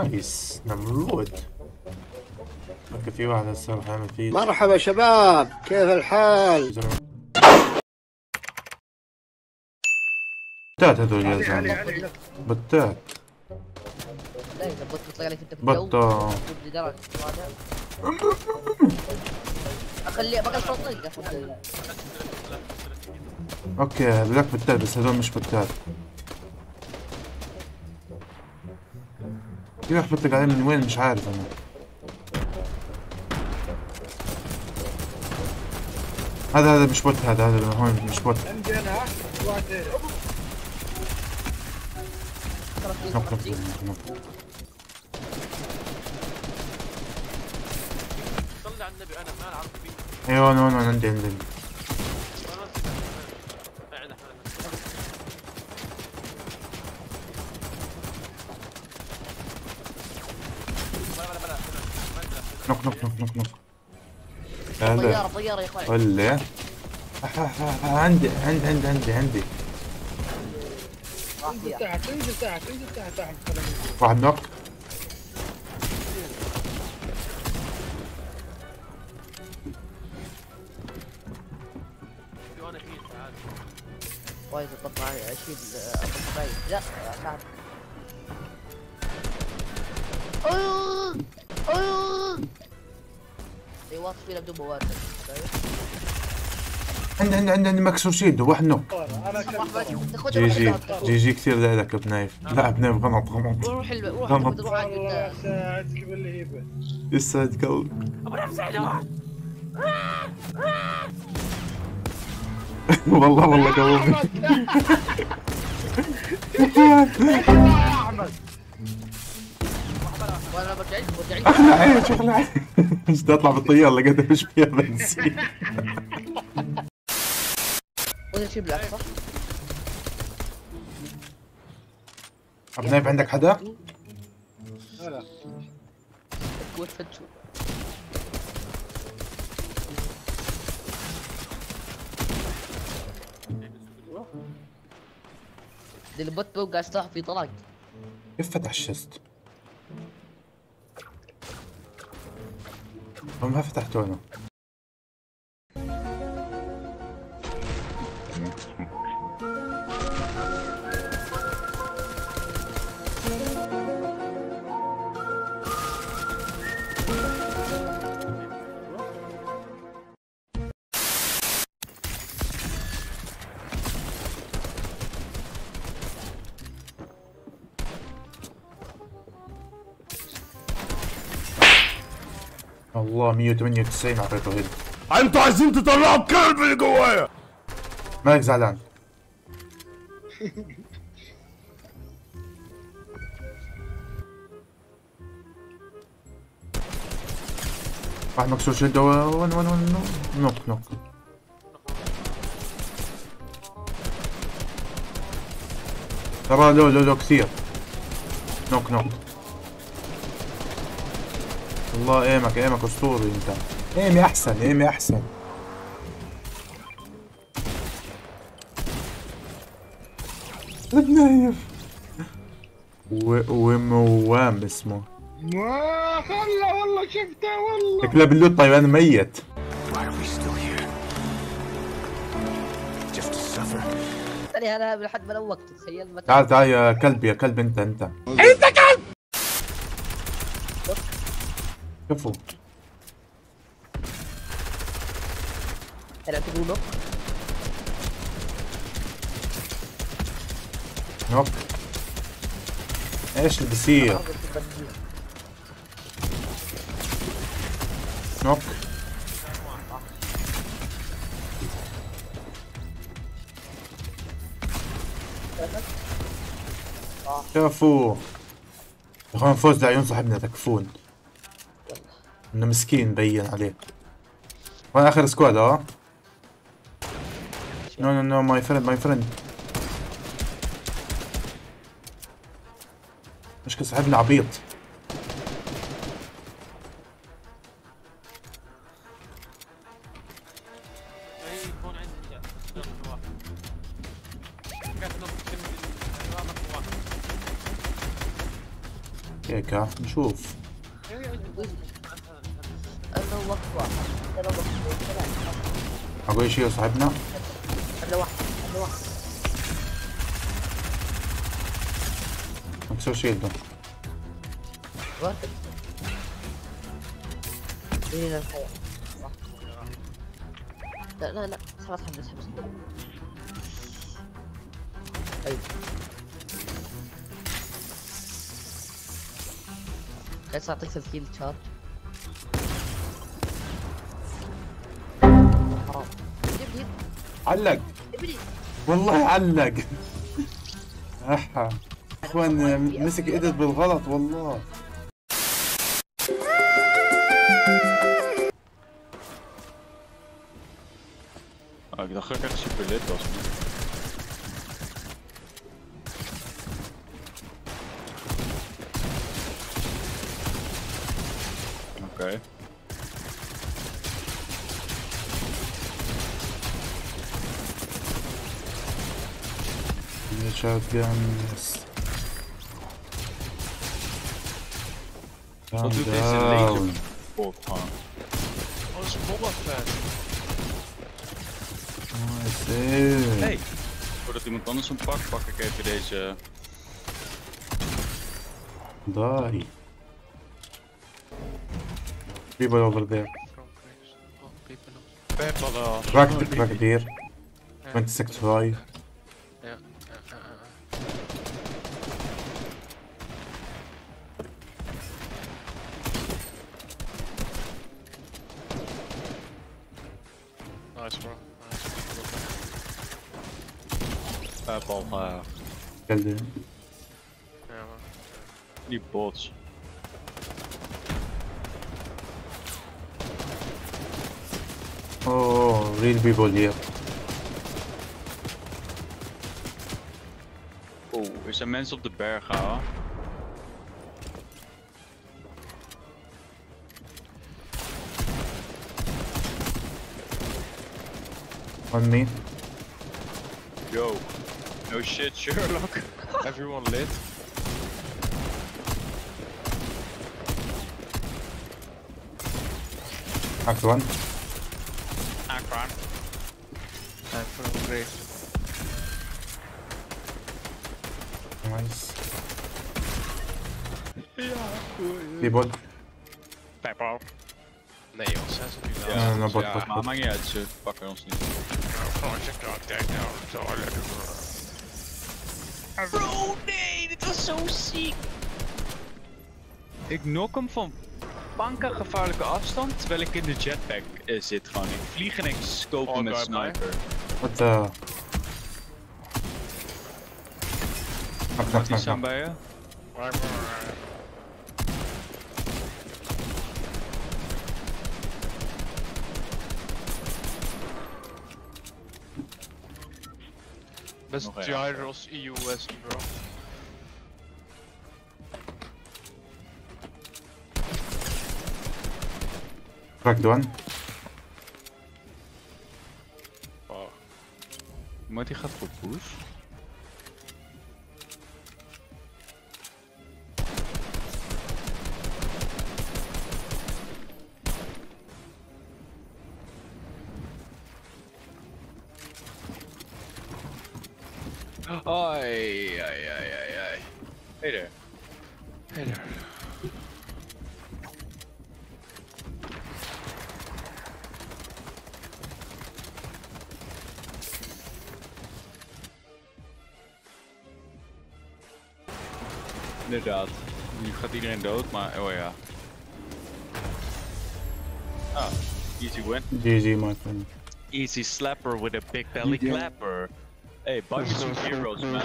نايس نمرود. اوكي في واحد هسه راح يعمل فيه. مرحبا شباب، كيف الحال؟ بتات هذول يا زلمه، بتات. لا اذا بط بيطلع لك انت في بطة الجو اخليه بقى فورتنايت يا اوكي هذولك بتات بس هذول مش بتات. في واحد بطلق عليه من وين مش عارف انا. هذا مش بوت، هذا هون مش بوت. عندي انا واحد صلي على النبي. انا ما اعرف فيه. ايوه هون عندي نوك طيارة يا اخوي. ولا عندي انزل تحت انزل تحت. واحد نوك. وايد القطعة اشيل الطبيعي. لا تعال. اي واصل فينا بدون مواد. عندي مكسور شيد واحد نوك. جي كثير لك بنايف. لا بنايف غلط روح غلط. روح والله ساعدك بالهيبة. يسعد قلبك. ابو نفسي والله قلبي. وانا برجع اخلع مش اطلع بالطياره لقيتها مش فيها بنزين. ولا شيء بالعكس صح؟ ابو نايف عندك حدا؟ لا قوة فتشو. دي البوت قاعد يستراح في طلاق. كيف فتح الشست؟ ما فتحته انا. الله 198 اعطيته هيد. انتوا عايزين تطلعوا الكلب اللي جوايا. مالك زعلان؟ واحد مكسور شده نوك. ترى لو كثير. نوك. والله ايمك اسطوري انت. ايمي احسن. بنايف وموام اسمه. ما خلى والله شفته والله. شكله باللوت. طيب انا ميت. انا لحد ما لوقت تخيل. تعال يا كلب انت كلب. كفو. انا تقول نوك. ايش اللي بصير؟ نوك. كفو. يا اخوان فوز لعيون صاحبنا تكفون. انه مسكين مبين عليه. وين اخر سكواد؟ نو ماي فريند. مشكلة صاحبنا عبيط. هيك ها نشوف. انا وقت واحد انا وقت ثلاث اقول شيء صاحبنا. انا واحد انا واحد مكسر شيلده. واحد ايه الحياة صح. لا لا لا اسحب اسحب اسحب. ايوه كيف اعطيك تلفيل تشارج؟ حرام جيب علق ابني والله علق. احا اخوان مسك ايدت بالغلط والله. Ik dacht dat ik echt super lid was. Oké. shotgun. Wat doet deze laser? Oh, gewoon. Oh, dat is een bommenvet. Hey! Voordat iemand anders hem pakt, pak ik even deze. Die. People over there. Rack here. 26 5. Ja. Nice bro. Bal, Killed him. Ja man. die bots. Oh, real people here. Oh, er zijn mensen op de berg, hè? On me. Yo. No shit, Sherlock. Everyone lit. Act one. Akron. En voor een breed. Nice. Ja, People. Pepper. Nee joh, 6 op die Ja, ja, bot. maar maakt niet uit, ze pakken ons niet. Gewoon zeg dat, kijk nou, zo lekker. Bro, nee, dit was zo ziek. Ik knock hem van banken gevaarlijke afstand, terwijl ik in de jetpack zit gewoon. Ik vlieg en ik scope hem met sniper. What the... Wat is aan bij je? Best Nog één. gyros EU West bro. Cracked one. Wow. Maar die gaat voor push. Ai. Hey there. Hey there. Inderdaad. Nu gaat iedereen dood, maar oh ja. Ah, easy win. GG my friend. Easy slapper with a big belly clapper. Hey, buy me some heroes, man.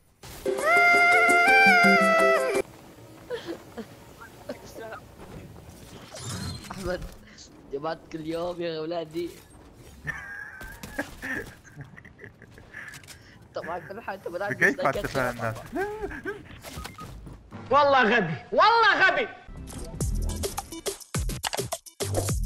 احمد جماعة كل يوم يا اولادي. طبعا كل حاجة تبغى كيف تتفهم الناس؟ والله غبي والله غبي.